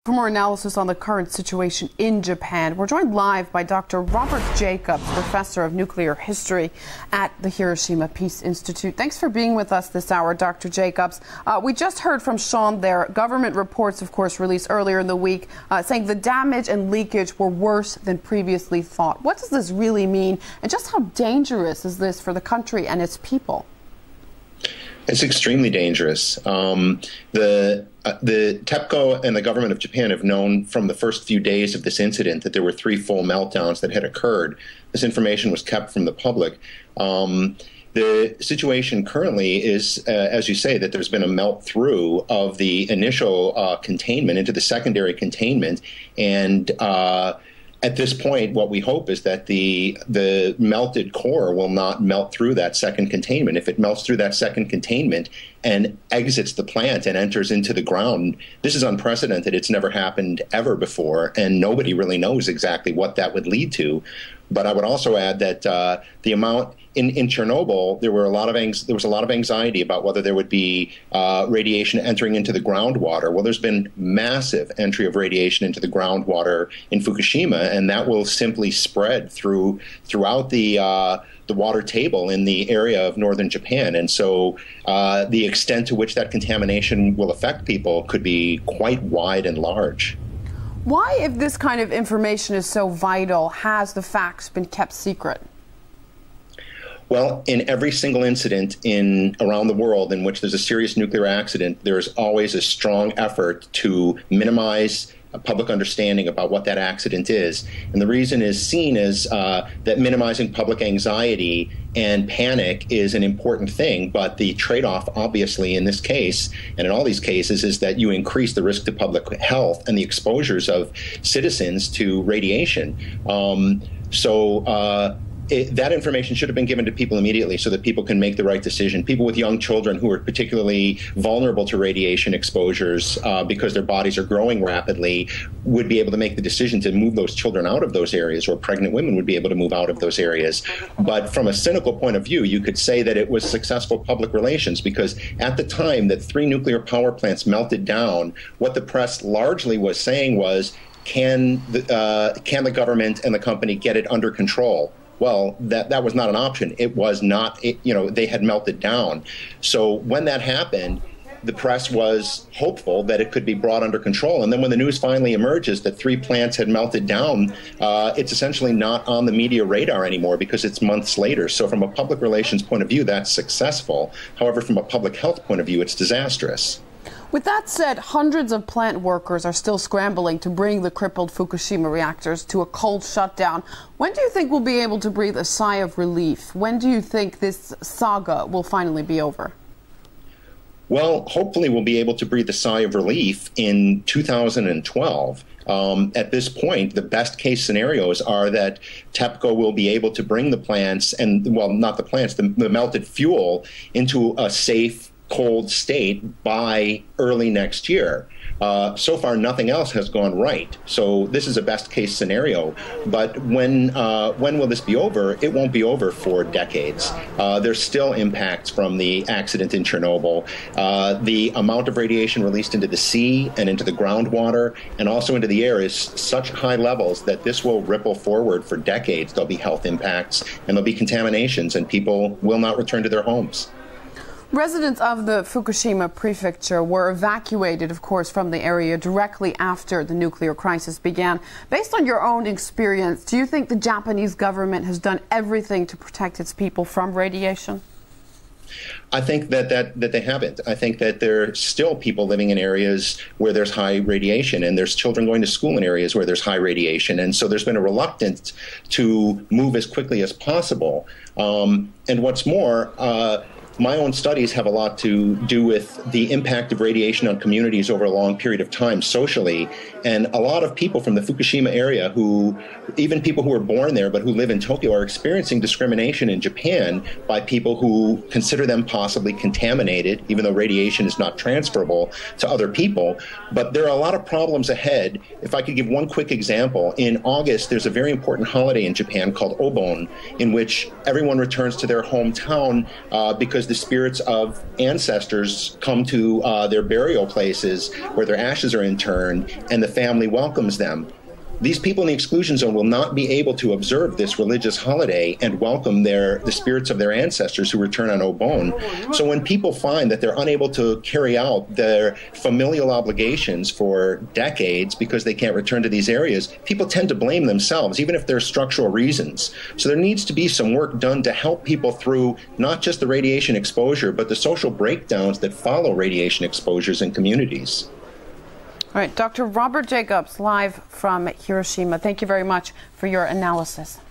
For more analysis on the current situation in Japan, we're joined live by Dr. Robert Jacobs, professor of nuclear history at the Hiroshima Peace Institute. Thanks for being with us this hour, Dr. Jacobs. We just heard from Sean there. Government reports, of course, released earlier in the week saying the damage and leakage were worse than previously thought. What does this really mean, and just how dangerous is this for the country and its people? It's extremely dangerous. The TEPCO and the government of Japan have known from the first few days of this incident that there were 3 full meltdowns that had occurred. This information was kept from the public. The situation currently is, as you say, that there's been a melt through of the initial containment into the secondary containment, and at this point, what we hope is that the melted core will not melt through that second containment. If it melts through that second containment and exits the plant and enters into the ground, this is unprecedented. It's never happened ever before, and nobody really knows exactly what that would lead to. But I would also add that the amount in Chernobyl, there was a lot of anxiety about whether there would be radiation entering into the groundwater. Well, there's been massive entry of radiation into the groundwater in Fukushima, and that will simply spread throughout the water table in the area of northern Japan. And so the extent to which that contamination will affect people could be quite wide and large. Why, if this kind of information is so vital, has the facts been kept secret? Well, in every single incident around the world in which there's a serious nuclear accident, there's always a strong effort to minimize public understanding about what that accident is. And the reason is seen as that minimizing public anxiety and panic is an important thing, but the trade-off, obviously, in this case, and in all these cases, is that you increase the risk to public health and the exposures of citizens to radiation. That information should have been given to people immediately so that people can make the right decision. People with young children who are particularly vulnerable to radiation exposures because their bodies are growing rapidly would be able to make the decision to move those children out of those areas, or pregnant women would be able to move out of those areas. But from a cynical point of view, you could say that it was successful public relations, because at the time that 3 nuclear power plants melted down, what the press largely was saying was, can the government and the company get it under control? Well, that was not an option. It was not, they had melted down. So when that happened, the press was hopeful that it could be brought under control. And then when the news finally emerges that 3 plants had melted down, it's essentially not on the media radar anymore because it's months later. So from a public relations point of view, that's successful. However, from a public health point of view, it's disastrous. With that said, hundreds of plant workers are still scrambling to bring the crippled Fukushima reactors to a cold shutdown. When do you think we'll be able to breathe a sigh of relief? When do you think this saga will finally be over? Well, hopefully we'll be able to breathe a sigh of relief in 2012. At this point, the best case scenarios are that TEPCO will be able to bring the plants, and, well, not the plants, the melted fuel into a safe, cold state by early next year. So far, nothing else has gone right. So this is a best case scenario. But when will this be over? It won't be over for decades. There's still impacts from the accident in Chernobyl. The amount of radiation released into the sea and into the groundwater and also into the air is such high levels that this will ripple forward for decades. There'll be health impacts and there'll be contaminations, and people will not return to their homes. Residents of the Fukushima prefecture were evacuated, of course, from the area directly after the nuclear crisis began. Based on your own experience, do you think the Japanese government has done everything to protect its people from radiation? I think that they haven't. I think that there are still people living in areas where there's high radiation, and there's children going to school in areas where there's high radiation. And so there's been a reluctance to move as quickly as possible. And what's more, my own studies have a lot to do with the impact of radiation on communities over a long period of time socially. And a lot of people from the Fukushima area even people who were born there but who live in Tokyo, are experiencing discrimination in Japan by people who consider them possibly contaminated, even though radiation is not transferable to other people. But there are a lot of problems ahead. If I could give one quick example, in August, there's a very important holiday in Japan called Obon, in which everyone returns to their hometown because because the spirits of ancestors come to their burial places where their ashes are interned, and the family welcomes them. These people in the exclusion zone will not be able to observe this religious holiday and welcome the spirits of their ancestors who return on Obon. So when people find that they're unable to carry out their familial obligations for decades because they can't return to these areas, people tend to blame themselves, even if there are structural reasons. So there needs to be some work done to help people through not just the radiation exposure, but the social breakdowns that follow radiation exposures in communities. All right, Dr. Robert Jacobs, live from Hiroshima. Thank you very much for your analysis.